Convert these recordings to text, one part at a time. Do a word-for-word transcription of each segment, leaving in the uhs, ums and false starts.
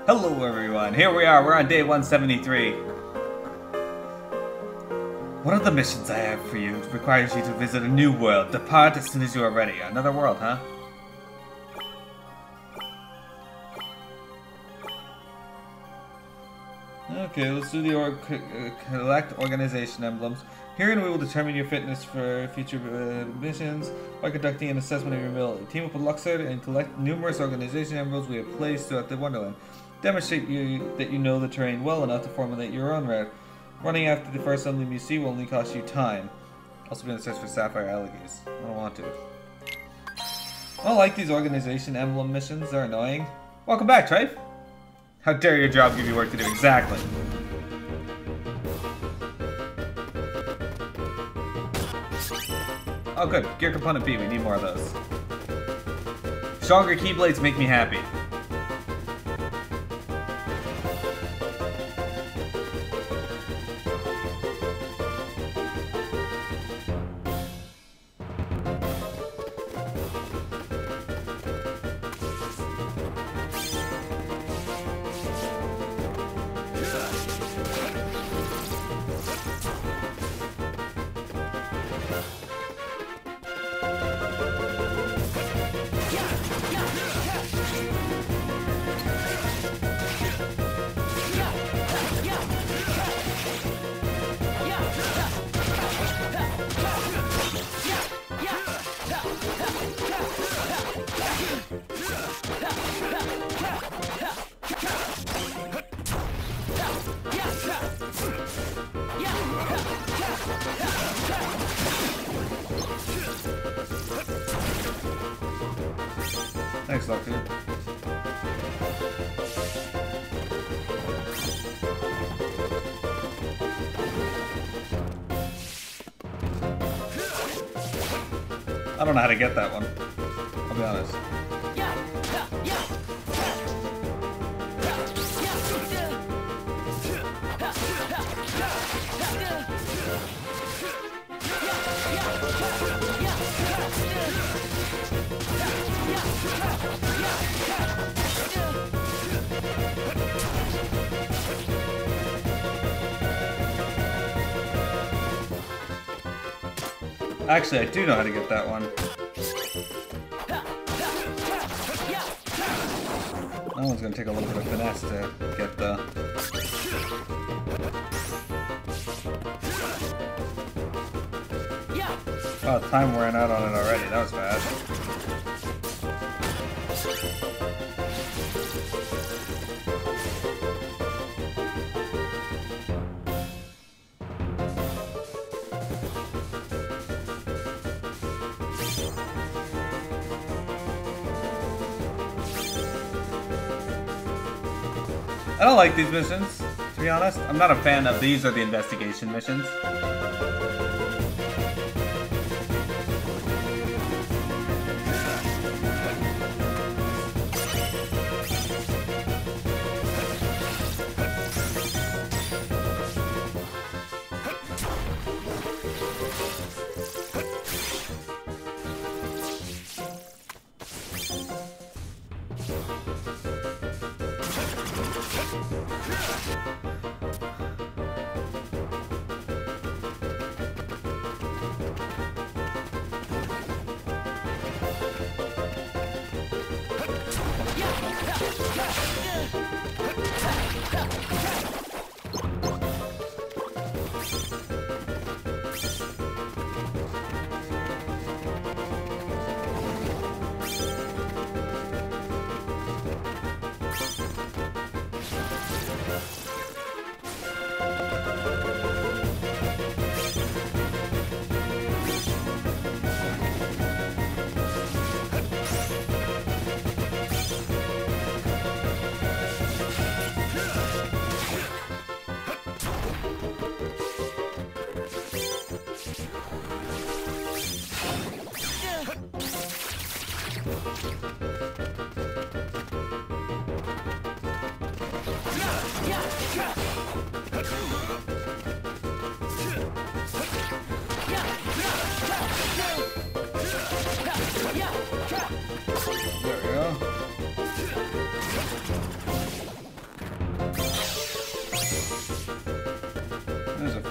Hello everyone, here we are, we're on day one seventy-three. One of the missions I have for you requires you to visit a new world. Depart as soon as you are ready. Another world, huh? Okay, let's do the or collect organization emblems. Herein we will determine your fitness for future uh, missions by conducting an assessment of your ability. Team up with Luxord and collect numerous organization emblems we have placed throughout the Wonderland. Demonstrate you, that you know the terrain well enough to formulate your own route. Running after the first emblem you see will only cost you time. Also be on the search for sapphire alligators. I don't want to. I don't like these organization emblem missions, they're annoying. Welcome back, Trife! How dare your job give you work to do, exactly. Oh good, gear component B, we need more of those. Stronger keyblades make me happy. Thanks, Lucky. I don't know how to get that one. I'll be honest. Actually, I do know how to get that one. That one's gonna take a little bit of finesse to get the... Oh, time wearing out on it already. That was bad. I don't like these missions, to be honest. I'm not a fan of these or the investigation missions.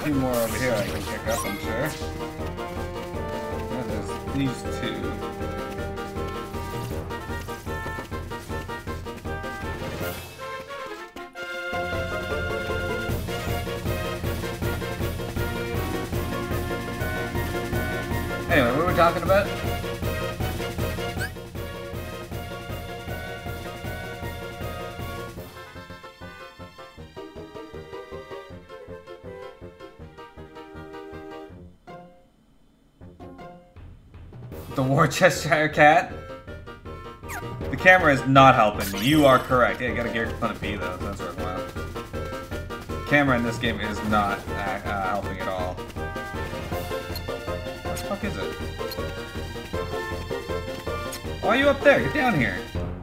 few more over here I can pick up, I'm sure. And there's these two. Anyway, what were we talking about? The Worcestershire cat? The camera is not helping me. You are correct. Yeah, you got a gear component B though, so that's worthwhile. The camera in this game is not uh, uh, helping at all. What the fuck is it? Why are you up there? Get down here.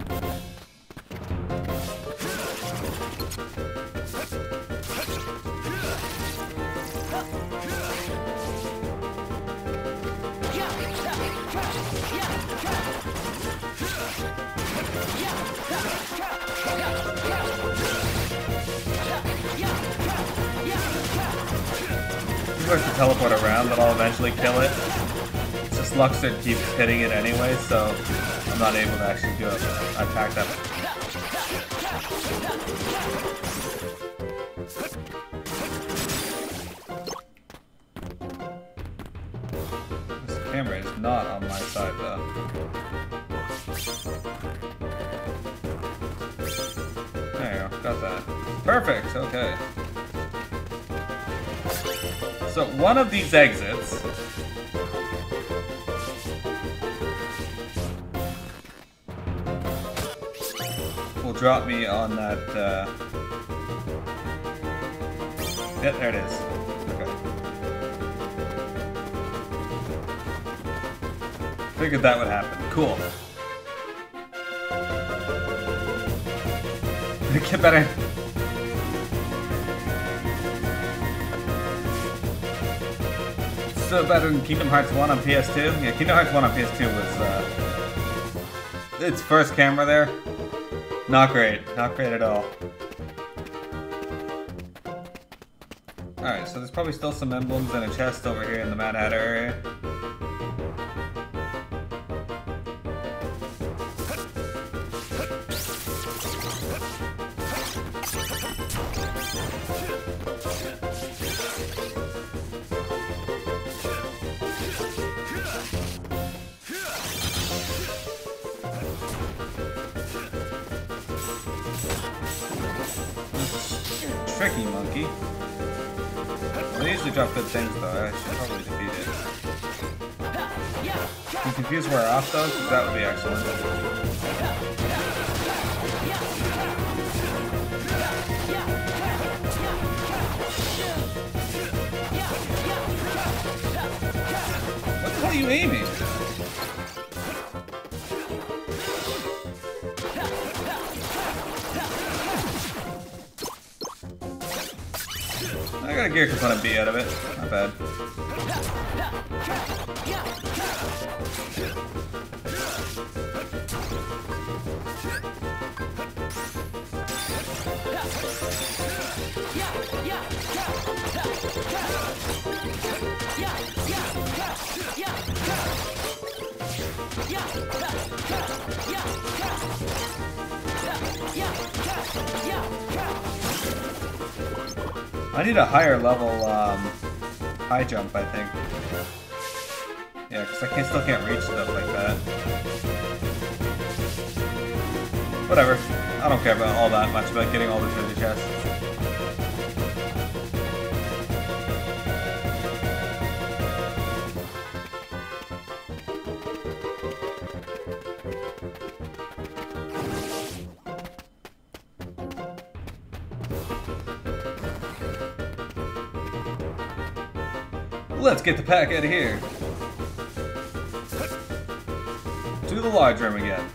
He works to teleport around, but I'll eventually kill it. It's just Luxord keeps hitting it anyway, so I'm not able to actually do it. I attack that. This camera is not on my side though. There you go, got that. Perfect, okay. So one of these exits will drop me on that, uh... yeah, there it is. Okay. Figured that would happen. Cool. Get better. Still better than Kingdom Hearts one on P S two? Yeah, Kingdom Hearts one on P S two was, uh... its first camera there. Not great. Not great at all. Alright, so there's probably still some emblems and a chest over here in the Mad Hatter area. Tricky monkey. They usually drop good things though, I should probably defeat it. Can you confuse where off though? Because that would be excellent. What the hell are you aiming? I got a gear component B out of it. Not bad. I need a higher level um, high jump, I think. Yeah, because I can, still can't reach stuff like that. Whatever. I don't care about all that much about getting all the treasure chests. Let's get the pack out of here. To the large room again.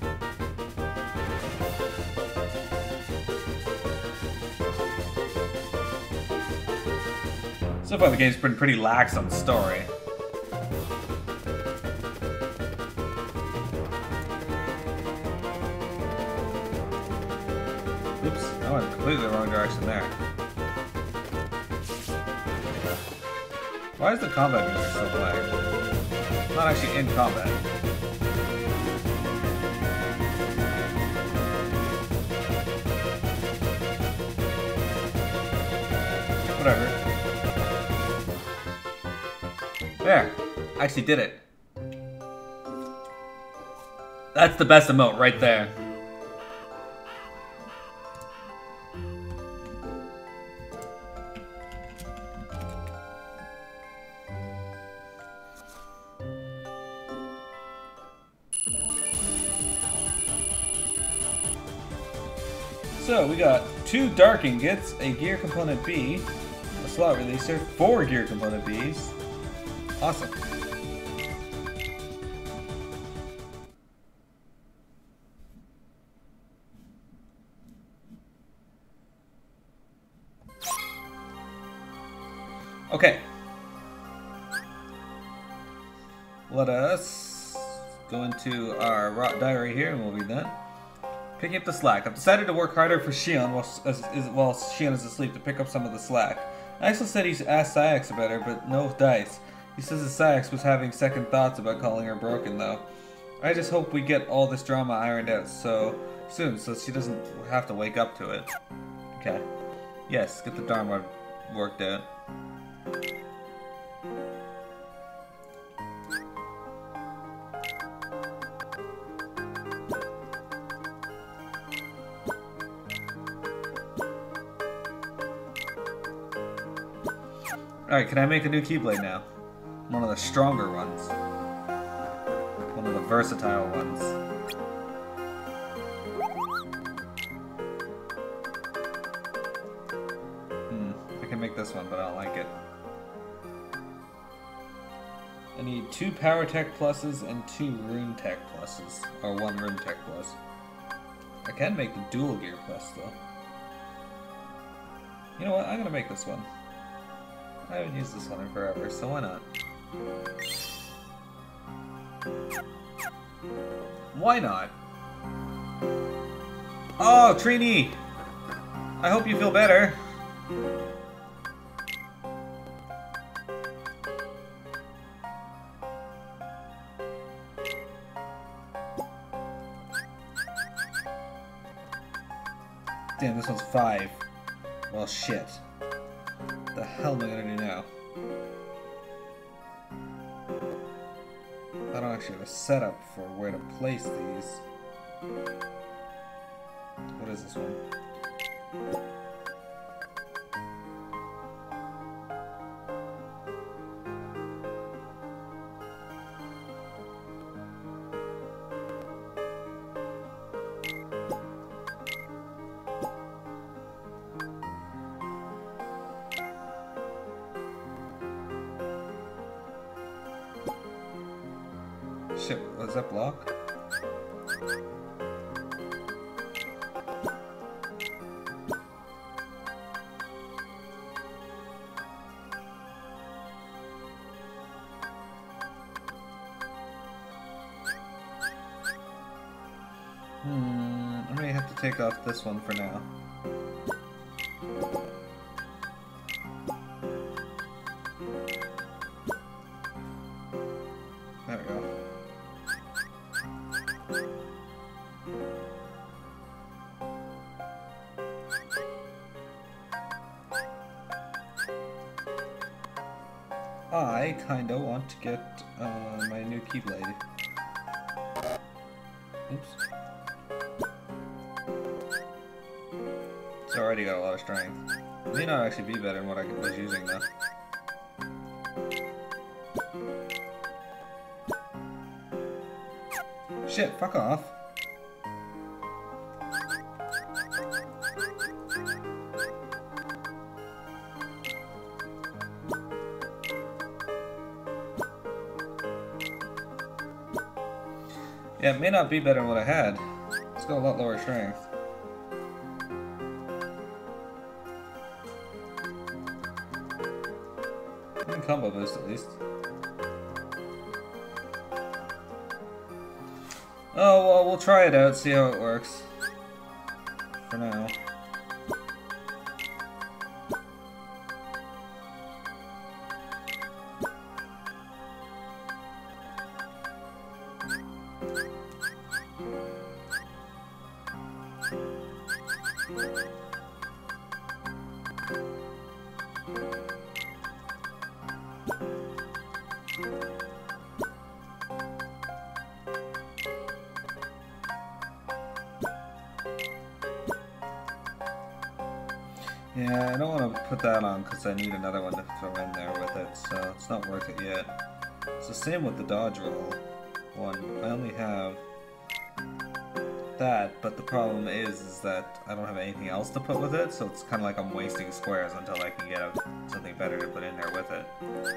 So far the game's been pretty lax on the story. Oops, I went completely the wrong direction there. Why is the combat music so playing? I'm not actually in combat. Whatever. There. I actually did it. That's the best emote right there. So we got two dark ingots, a gear component B, a slot releaser, four gear component Bs. Awesome. Okay. Let us go into our diary here and we'll read that. Picking up the slack. I've decided to work harder for Shion while, as, is, while Shion is asleep to pick up some of the slack. Axel said he's asked Sayax about her, but no dice. He says that Sayax was having second thoughts about calling her broken, though. I just hope we get all this drama ironed out so soon, so she doesn't have to wake up to it. Okay. Yes, get the drama worked out. Alright, can I make a new Keyblade now? One of the stronger ones. One of the versatile ones. Hmm, I can make this one, but I don't like it. I need two Power Tech pluses and two Rune Tech pluses. Or one Rune Tech plus. I can make the Dual Gear plus, though. You know what? I'm gonna make this one. I haven't used this one in forever, so why not? Why not? Oh, Trini! I hope you feel better. Damn, this one's five. Well, shit. What the hell am I gonna do now? I don't actually have a setup for where to place these. What is this one? Shit, was that block? Hmm, I may have to take off this one for now. There we go. I kinda want to get uh, my new Keyblade. Oops. It's already got a lot of strength. It may not actually be better than what I was using though. Shit, fuck off. Yeah, it may not be better than what I had. It's got a lot lower strength. I can combo boost at least. Oh, well, we'll try it out, see how it works. For now. Yeah, I don't want to put that on because I need another one to throw in there with it, so it's not worth it yet. It's the same with the dodge roll one. I only have that, but the problem is, is that I don't have anything else to put with it, so it's kind of like I'm wasting squares until I can get a, something better to put in there with it.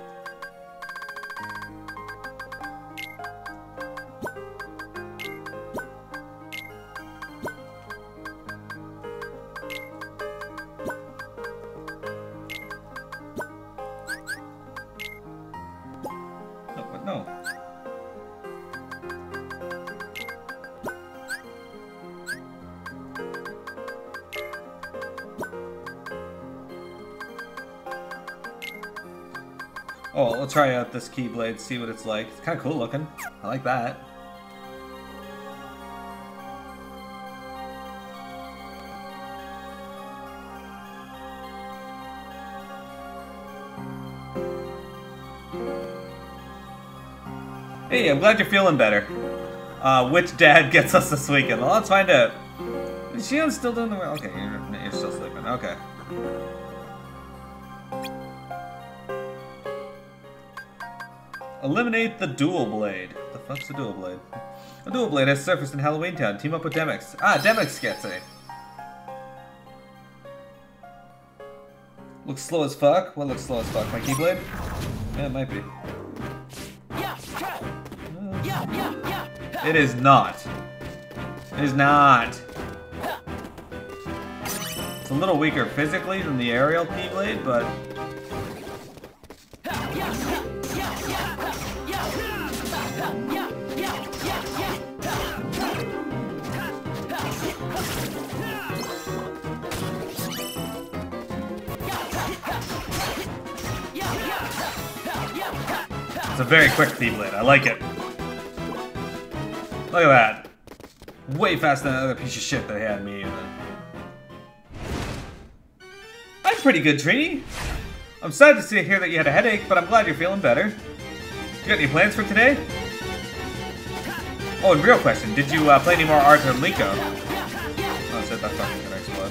No. Oh, we'll try out this Keyblade, see what it's like. It's kind of cool looking. I like that. Hey, I'm glad you're feeling better. Uh, which dad gets us this weekend? Well, let's find out. Is Shion's still doing the work? Okay, you're, you're still sleeping. Okay. Eliminate the dual blade. The fuck's a dual blade? A dual blade has surfaced in Halloween Town. Team up with Gimmicks. Ah, Gimmicks gets it. Looks slow as fuck. What looks slow as fuck? My Keyblade? Yeah, it might be. It is not. It is not. It's a little weaker physically than the aerial Keyblade, but... It's a very quick Keyblade. I like it. Look at that. Way faster than that other piece of shit they had me. I'm pretty good, Trini. I'm sad to see hear that you had a headache, but I'm glad you're feeling better. You got any plans for today? Oh, and real question, did you uh, play any more Arthur and Liko? Oh, I said that fucking gonna explode.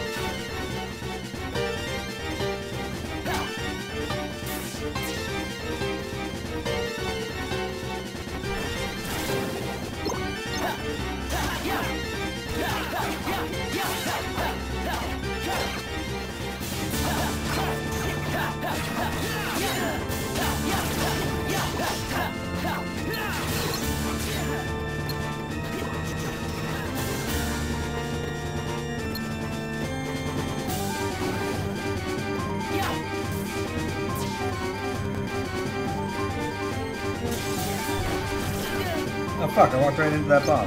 Oh fuck, I walked right into that bomb.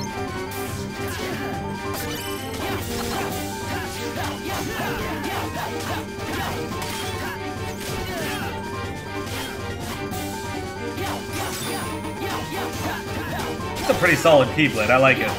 It's a pretty solid Keyblade, I like it.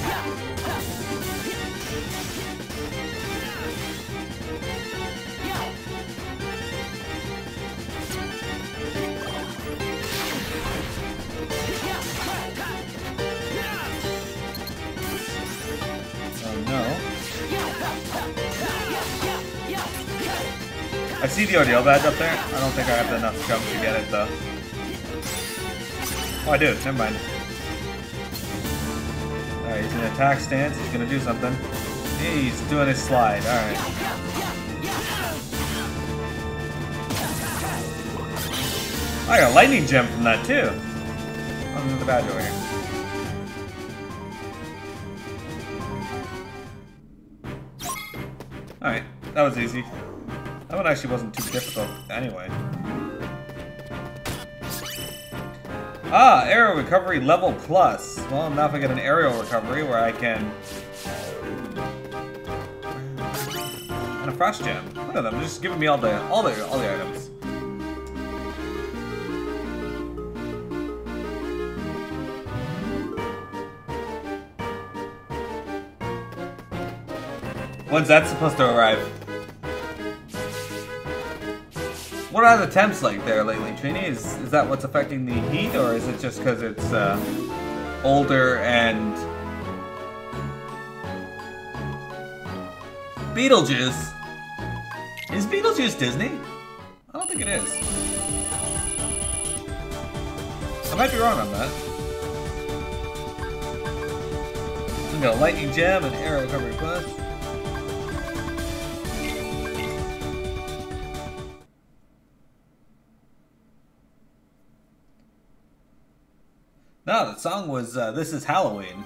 I see the ordeal badge up there. I don't think I have enough jump to get it though. Oh, I do. Never mind. Alright, he's in an attack stance. He's gonna do something. He's doing his slide. Alright. I got a lightning gem from that too. Oh, there's the badge over here. Alright, that was easy. That one actually wasn't too difficult anyway. Ah, aerial recovery level plus. Well, now if I get an aerial recovery where I can... And a frost gem. Look at them, they're just giving me all the all the all the items. When's that supposed to arrive? What are the temps like there lately, Trini? Is, is that what's affecting the heat, or is it just because it's uh, older and... Beetlejuice? Is Beetlejuice Disney? I don't think it is. I might be wrong on that. We got a lightning gem and arrow recovery plus. No, the song was uh, This Is Halloween.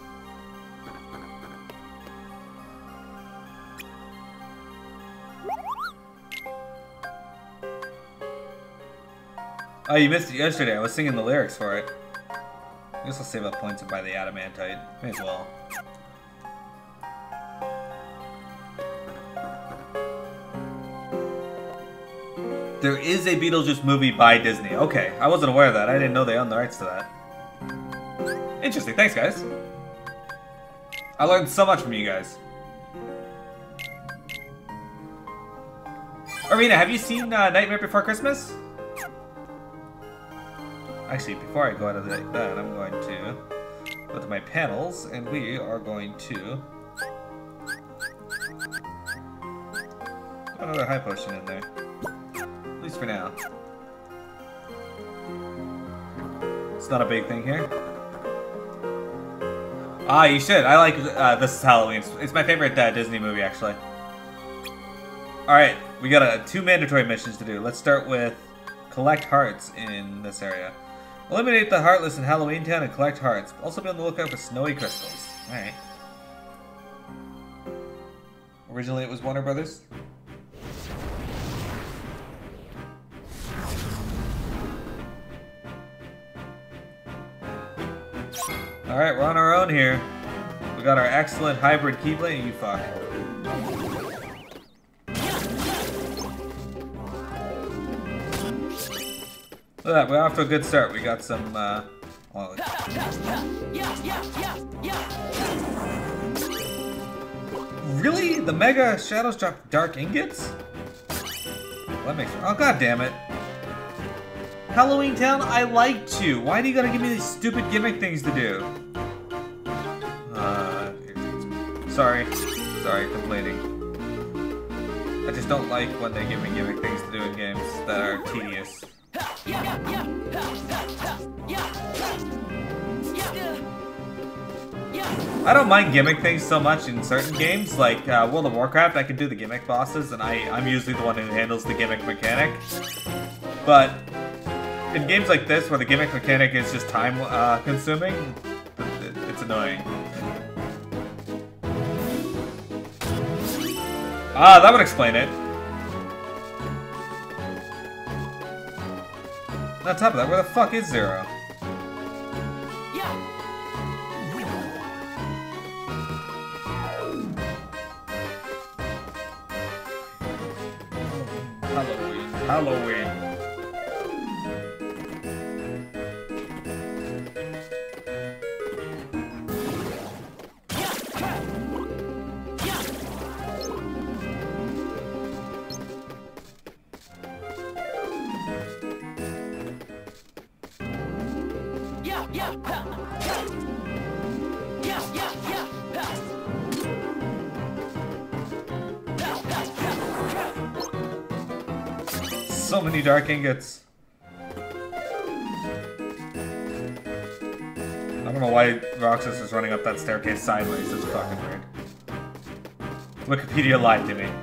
Oh, you missed it yesterday. I was singing the lyrics for it. I guess I'll save up points and buy the adamantite. May as well. There is a Beetlejuice movie by Disney. Okay, I wasn't aware of that. I didn't know they owned the rights to that. Interesting. Thanks, guys. I learned so much from you guys. Arena, have you seen uh, Nightmare Before Christmas? Actually, before I go out of the, that, I'm going to go to my panels, and we are going to put another high potion in there. At least for now. It's not a big thing here. Ah, you should. I like uh, This Is Halloween. It's, it's my favorite uh, Disney movie, actually. Alright, we got uh, two mandatory missions to do. Let's start with collect hearts in this area. Eliminate the Heartless in Halloween Town and collect hearts. Also be on the lookout for snowy crystals. Alright. Originally it was Warner Brothers. Alright, we're on our own here. We got our excellent hybrid Keyblade, and you fuck. Look at that, we're off to a good start. We got some, uh... well, really? The Mega Shadows drop Dark Ingots? That makes... oh, god damn it. Halloween Town, I like to. Why do you gotta give me these stupid gimmick things to do? Uh... Sorry. Sorry, complaining. I just don't like when they give me gimmick things to do in games that are tedious. I don't mind gimmick things so much in certain games, like uh, World of Warcraft. I can do the gimmick bosses, and I, I'm usually the one who handles the gimmick mechanic. But in games like this, where the gimmick mechanic is just time uh, consuming, it, it's annoying. Ah, that would explain it. On top of that, where the fuck is Zero? Halloween. Halloween. So many dark ingots. I don't know why Roxas is running up that staircase sideways. It's fucking weird. Wikipedia lied to me.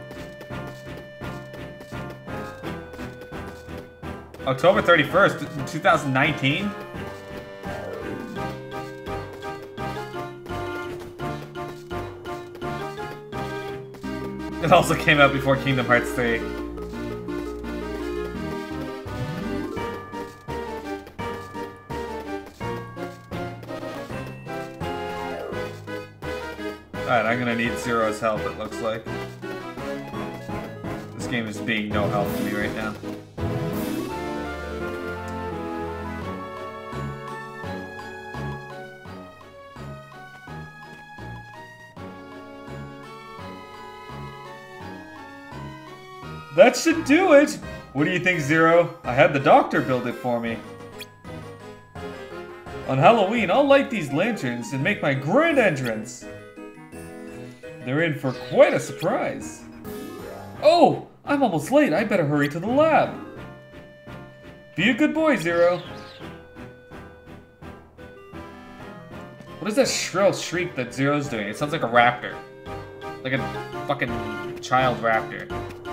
October thirty-first, two thousand nineteen? It also came out before Kingdom Hearts three. Alright, I'm gonna need Zero's help, it looks like. This game is being no help to me right now. That should do it! What do you think, Zero? I had the doctor build it for me. On Halloween, I'll light these lanterns and make my grand entrance. They're in for quite a surprise. Oh! I'm almost late. I better hurry to the lab. Be a good boy, Zero. What is that shrill shriek that Zero's doing? It sounds like a raptor. Like a fucking child raptor.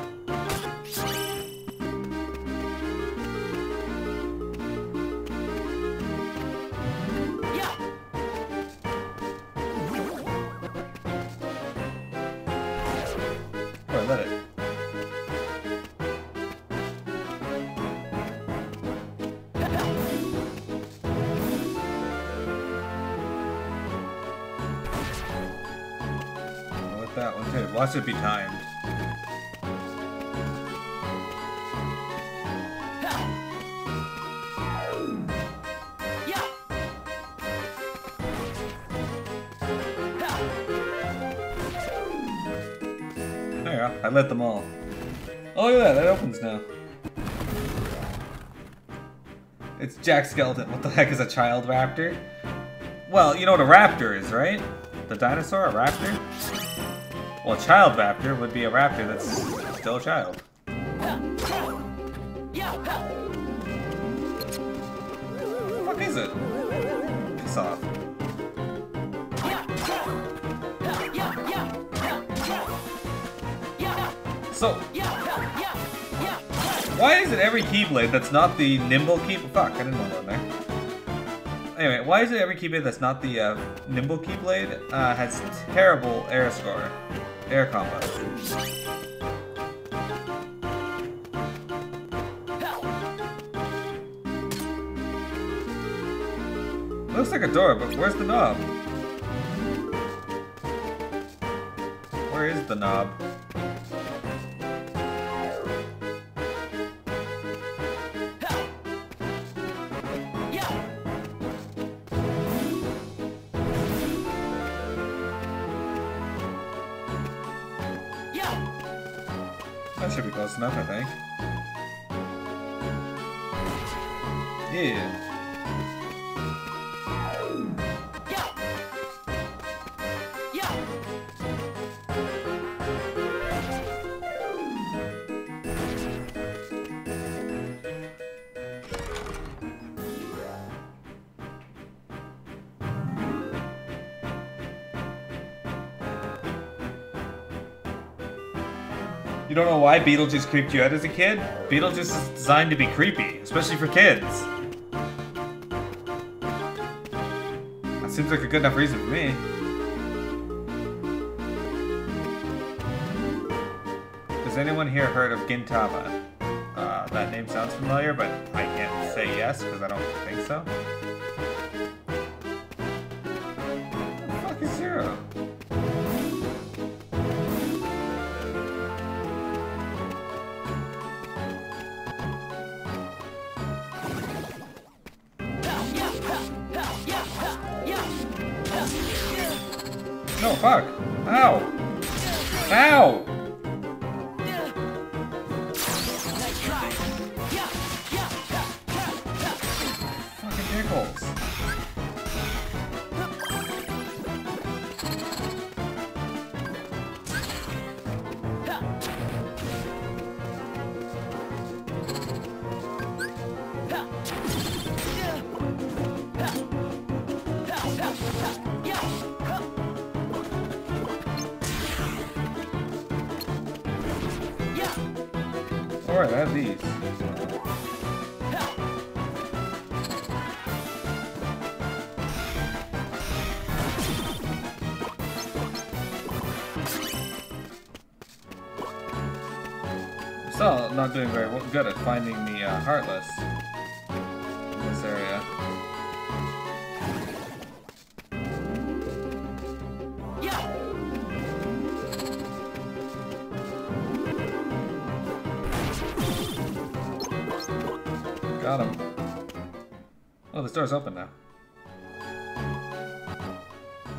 Oh, I let it. That one too. Watch it be timed. There you go. I lit them all. Oh, look at that. That opens now. It's Jack Skeleton. What the heck is a child raptor? Well, you know what a raptor is, right? The dinosaur, a raptor? Well, a child raptor would be a raptor that's still a child. What the fuck is it? Piss off. So, why is it every Keyblade that's not the nimble key? Fuck, I didn't know that there. Anyway, why is it every Keyblade that's not the uh, nimble Keyblade uh, has terrible air score, air combo? Looks like a door, but where's the knob? Where is the knob? That should be close enough, I think. Yeah. You don't know why Beetlejuice creeped you out as a kid? Beetlejuice is designed to be creepy, especially for kids. That seems like a good enough reason for me. Has anyone here heard of Gintama? Uh, that name sounds familiar, but I can't say yes because I don't think so. What the fuck is Zero? No, fuck. Ow. Ow. Fucking dickholes. Alright, I have these. I'm still not doing very good at finding the uh, Heartless in this area. Got him. Oh, this door's open now.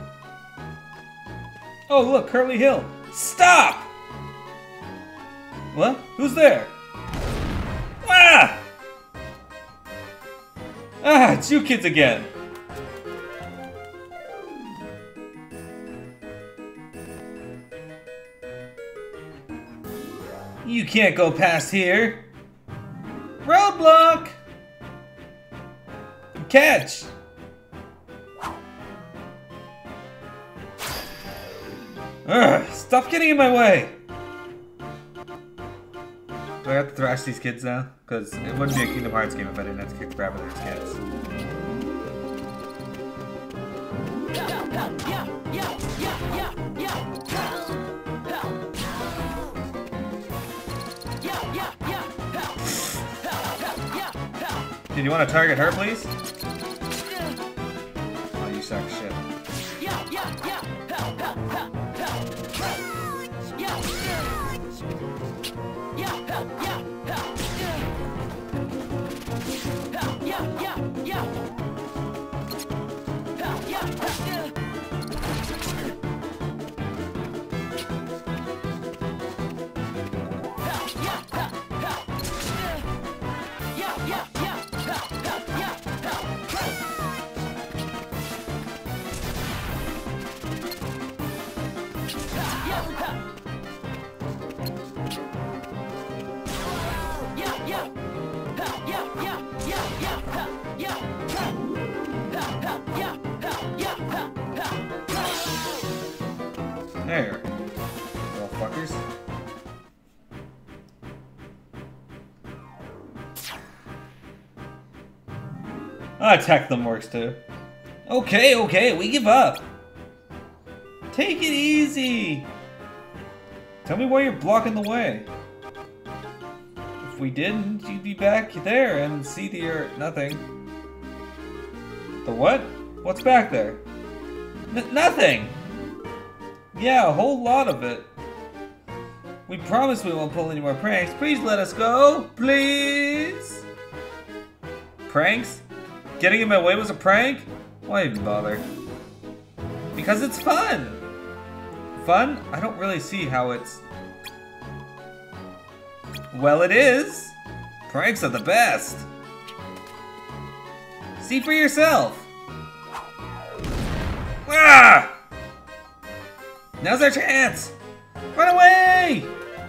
Oh, look, Curly Hill. Stop! What? Who's there? Ah! Ah, it's you kids again. You can't go past here. Roadblock! Catch! Ugh, stop getting in my way! Do I have to thrash these kids now? Because it wouldn't be a Kingdom Hearts game if I didn't have to kick the crap out of these kids. Did you want to target her, please? Oh, you suck shit. There, little fuckers. Ah, attack them works too. Okay, okay, we give up. Take it easy. Tell me why you're blocking the way. If we didn't, you'd be back there and see the earth. Nothing. The what? What's back there? N nothing! Yeah, a whole lot of it. We promise we won't pull any more pranks. Please let us go. Please? Pranks? Getting in my way was a prank? Why even bother? Because it's fun! Fun? I don't really see how it's... Well, it is! Pranks are the best! See for yourself! Ah! Now's our chance! Run away!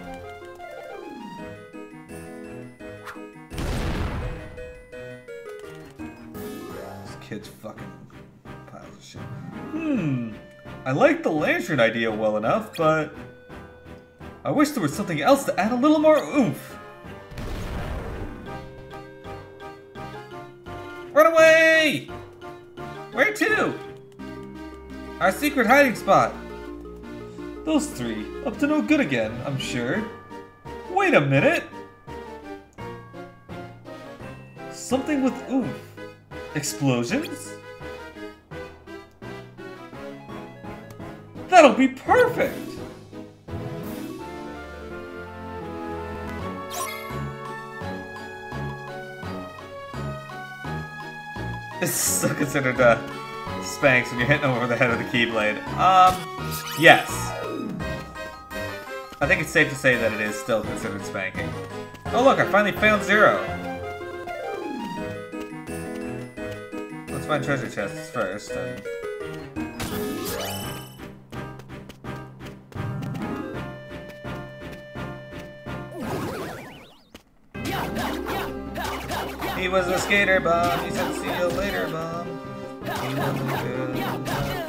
This kid's fucking piles of shit. Hmm. I like the lantern idea well enough, but I wish there was something else to add a little more oomph. Run away! Where to? Our secret hiding spot. Those three, up to no good again, I'm sure. Wait a minute! Something with oomph. Explosions? That'll be perfect! This is still considered uh, spanks when you're hitting over the head with the keyblade. Um, yes. I think it's safe to say that it is still considered spanking. Oh look, I finally found Zero! Let's find treasure chests first. And... He was a skater bomb, he said see you later bomb. He wasn't good enough for her.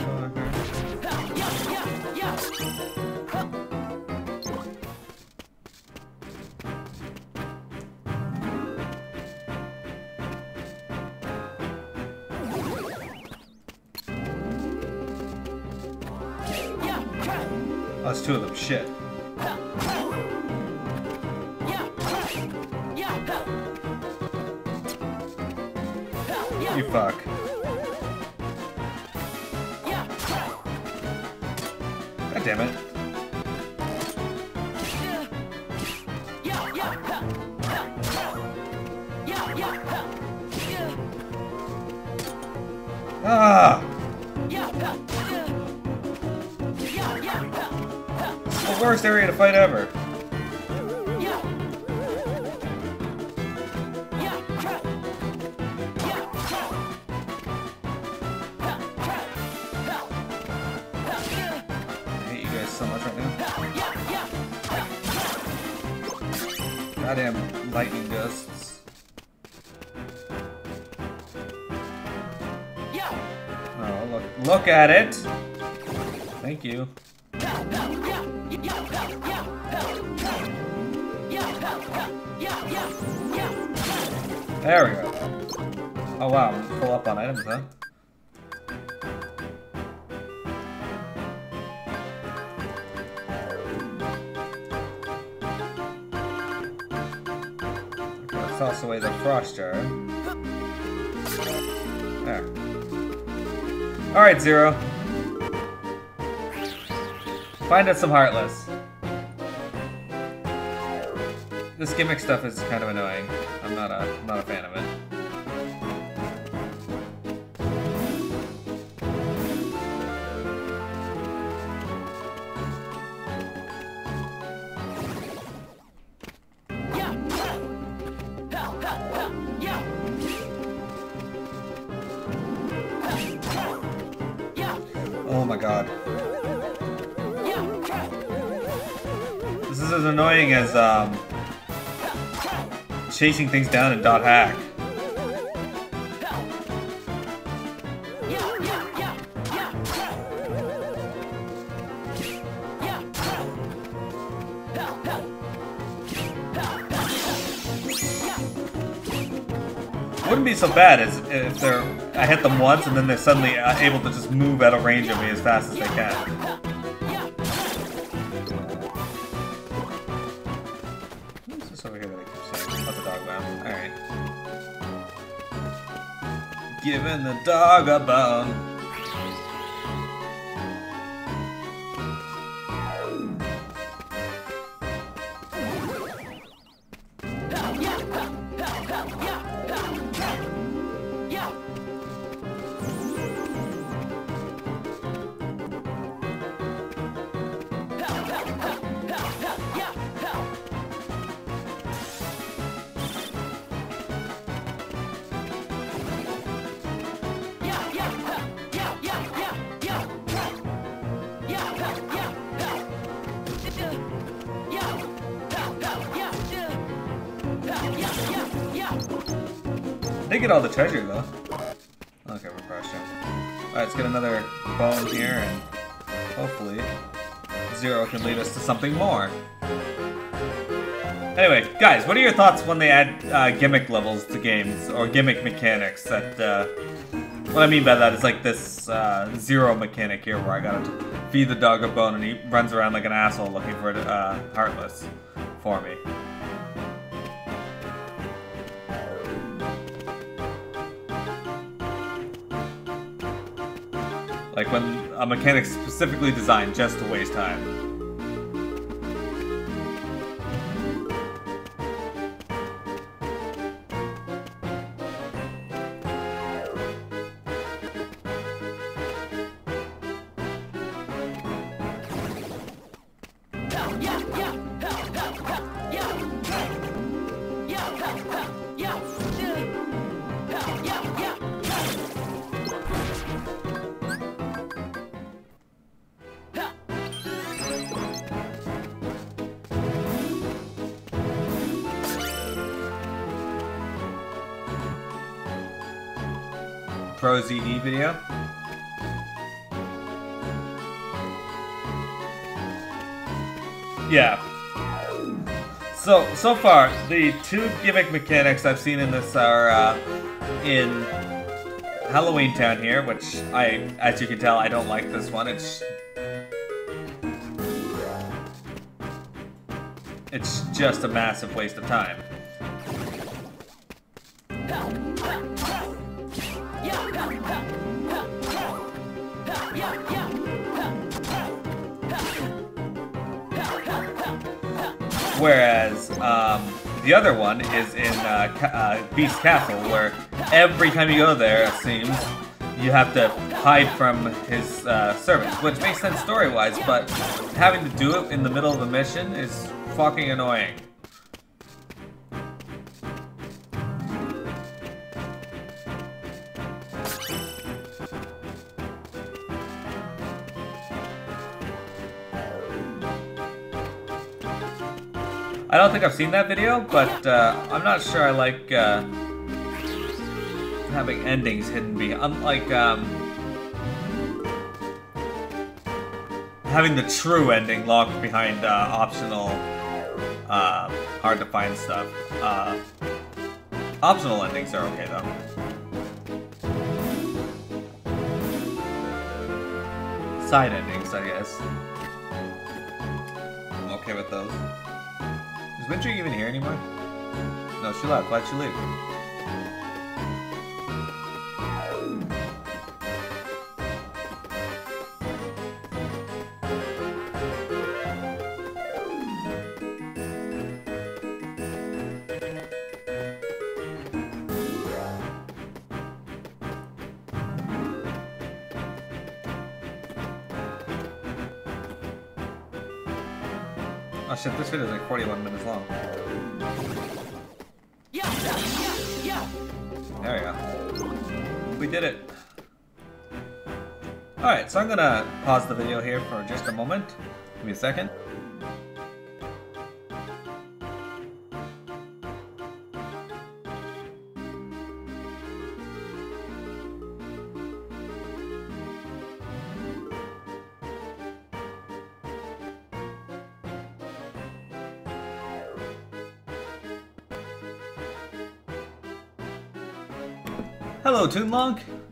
Oh, it's two of them, shit. You fuck. God damn it. Ah! The worst area to fight ever. Goddamn lightning ghosts. Oh, look, look at it! Thank you. There we go. Oh wow, I'm full up on items, huh? Let's toss away the frost jar. There. Alright, Zero. Find us some Heartless. This gimmick stuff is kind of annoying. I'm not a I'm not a fan of it. Oh my god. This is as annoying as um chasing things down in dot hack. Wouldn't be so bad as if they're I hit them once and then they're suddenly uh, able to just move out of range of me as fast as they can. What's this over here that I keep saying? That's a dog bone. Alright. Giving the dog a bone. They get all the treasure though. Okay, we're crashing. Alright, let's get another bone here and hopefully Zero can lead us to something more. Anyway, guys, what are your thoughts when they add uh, gimmick levels to games, or gimmick mechanics? That uh, what I mean by that is like this uh, Zero mechanic here where I gotta feed the dog a bone and he runs around like an asshole looking for uh, Heartless for me. Like when a mechanic's specifically designed just to waste time. Pro Z D video. Yeah. So, so far, the two gimmick mechanics I've seen in this are uh, in Halloween Town here, which I, as you can tell, I don't like this one. It's It's just a massive waste of time. Whereas um, the other one is in uh, Ca uh, Beast Castle, where every time you go there, it seems, you have to hide from his uh, servants, which makes sense story-wise, but having to do it in the middle of a mission is fucking annoying. I don't think I've seen that video, but uh, I'm not sure I like uh, having endings hidden behind. Unlike um, having the true ending locked behind uh, optional, uh, hard to find stuff. Uh, optional endings are okay though. Side endings, I guess. I'm okay with those. Is Winter even here anymore? No, she left. Why'd she leave? Oh shit, this video is like forty-one minutes long. There we go. We did it. Alright, so I'm gonna pause the video here for just a moment. Give me a second. Hello, Toonlonk!